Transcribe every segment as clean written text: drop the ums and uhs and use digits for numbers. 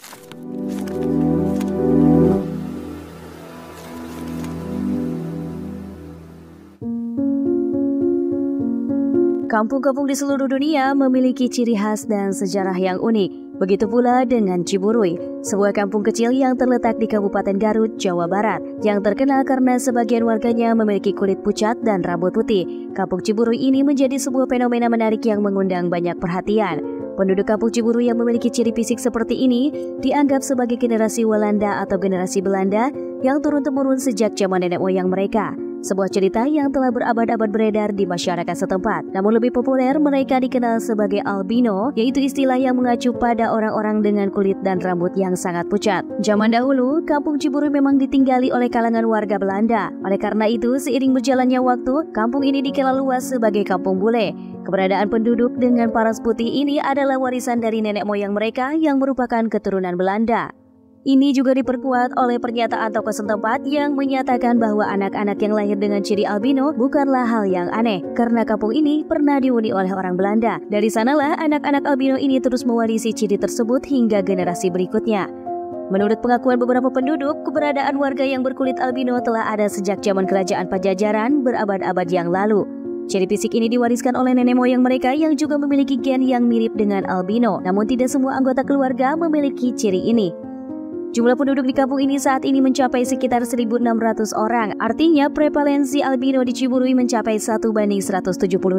Kampung-kampung di seluruh dunia memiliki ciri khas dan sejarah yang unik. Begitu pula dengan Ciburuy, sebuah kampung kecil yang terletak di Kabupaten Garut, Jawa Barat, yang terkenal karena sebagian warganya memiliki kulit pucat dan rambut putih. Kampung Ciburuy ini menjadi sebuah fenomena menarik yang mengundang banyak perhatian. Penduduk kampung Ciburuy yang memiliki ciri fisik seperti ini dianggap sebagai generasi Walanda atau generasi Belanda yang turun-temurun sejak zaman nenek moyang mereka. Sebuah cerita yang telah berabad-abad beredar di masyarakat setempat. Namun lebih populer, mereka dikenal sebagai albino, yaitu istilah yang mengacu pada orang-orang dengan kulit dan rambut yang sangat pucat. Zaman dahulu, kampung Ciburuy memang ditinggali oleh kalangan warga Belanda. Oleh karena itu, seiring berjalannya waktu, kampung ini dikenal luas sebagai kampung bule. Keberadaan penduduk dengan paras putih ini adalah warisan dari nenek moyang mereka yang merupakan keturunan Belanda. Ini juga diperkuat oleh pernyataan tokoh setempat yang menyatakan bahwa anak-anak yang lahir dengan ciri albino bukanlah hal yang aneh, karena kampung ini pernah dihuni oleh orang Belanda. Dari sanalah anak-anak albino ini terus mewarisi ciri tersebut hingga generasi berikutnya. Menurut pengakuan beberapa penduduk, keberadaan warga yang berkulit albino telah ada sejak zaman kerajaan Pajajaran berabad-abad yang lalu. Ciri fisik ini diwariskan oleh nenek moyang mereka yang juga memiliki gen yang mirip dengan albino, namun tidak semua anggota keluarga memiliki ciri ini. Jumlah penduduk di kampung ini saat ini mencapai sekitar 1.600 orang. Artinya prevalensi albino di Ciburuy mencapai 1:178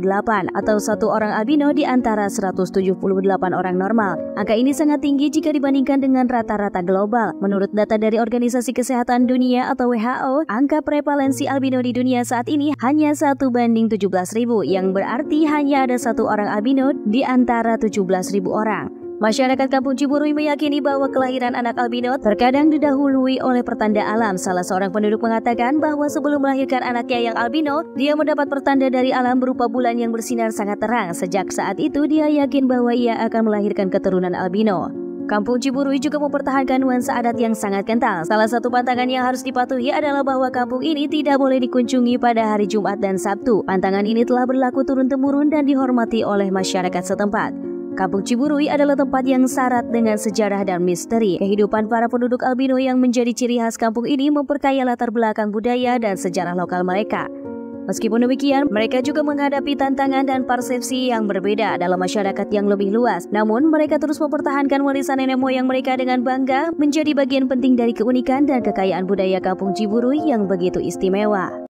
atau 1 orang albino di antara 178 orang normal. Angka ini sangat tinggi jika dibandingkan dengan rata-rata global. Menurut data dari Organisasi Kesehatan Dunia atau WHO, angka prevalensi albino di dunia saat ini hanya 1:17.000, yang berarti hanya ada 1 orang albino di antara 17.000 orang. Masyarakat kampung Ciburuy meyakini bahwa kelahiran anak albino terkadang didahului oleh pertanda alam. Salah seorang penduduk mengatakan bahwa sebelum melahirkan anaknya yang albino, dia mendapat pertanda dari alam berupa bulan yang bersinar sangat terang. Sejak saat itu, dia yakin bahwa ia akan melahirkan keturunan albino. Kampung Ciburuy juga mempertahankan nuansa adat yang sangat kental. Salah satu pantangan yang harus dipatuhi adalah bahwa kampung ini tidak boleh dikunjungi pada hari Jumat dan Sabtu. Pantangan ini telah berlaku turun-temurun dan dihormati oleh masyarakat setempat. Kampung Ciburuy adalah tempat yang syarat dengan sejarah dan misteri. Kehidupan para penduduk albino yang menjadi ciri khas kampung ini memperkaya latar belakang budaya dan sejarah lokal mereka. Meskipun demikian, mereka juga menghadapi tantangan dan persepsi yang berbeda dalam masyarakat yang lebih luas. Namun, mereka terus mempertahankan warisan nenek moyang mereka dengan bangga, menjadi bagian penting dari keunikan dan kekayaan budaya kampung Ciburuy yang begitu istimewa.